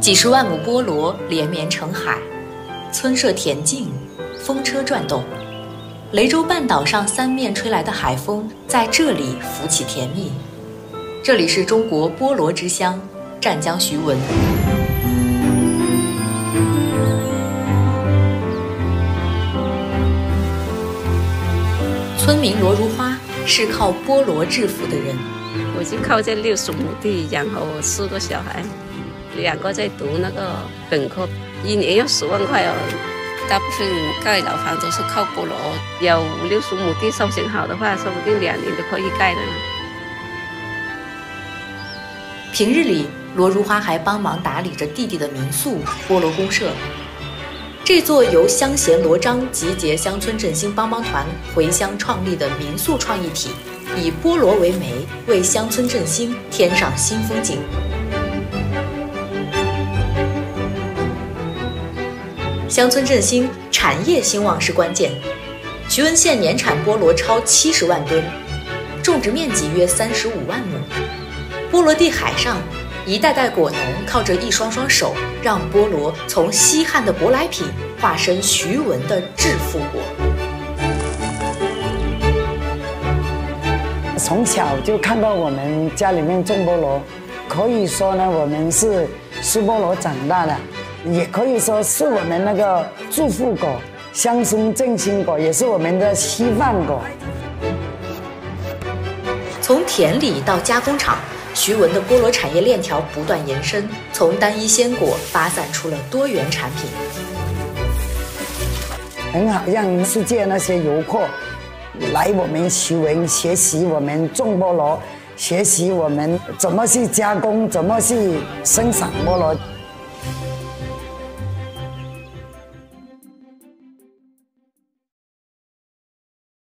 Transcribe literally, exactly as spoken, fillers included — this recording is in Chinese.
几十万亩菠萝连绵成海，村舍恬静，风车转动。雷州半岛上三面吹来的海风在这里浮起甜蜜。这里是中国菠萝之乡湛江徐闻。村民罗如花是靠菠萝致富的人。 我就靠这六十亩地养活我四个小孩，两个在读那个本科，一年要十万块哦。大部分盖老房都是靠菠萝，有五六十亩地收成好的话，说不定两年就可以盖了。 平日里，罗如花还帮忙打理着弟弟的民宿菠萝公社。这座由乡贤罗章集结乡村振兴帮帮团回乡创立的民宿创意体，以菠萝为媒，为乡村振兴添上新风景。乡村振兴，产业兴旺是关键。徐闻县年产菠萝超七十万吨，种植面积约三十五万亩。菠萝地海上，一代代果农靠着一双双手，让菠萝从稀罕的舶来品化身徐闻的致富国。 从小就看到我们家里面种菠萝，可以说呢，我们是吃菠萝长大的，也可以说是我们那个致富果、乡村振兴果，也是我们的稀饭果。 从田里到加工厂，徐闻的菠萝产业链条不断延伸，从单一鲜果发散出了多元产品， 很好让世界那些游客来我们徐闻学习我们种菠萝，学习我们怎么去加工，怎么去生产菠萝。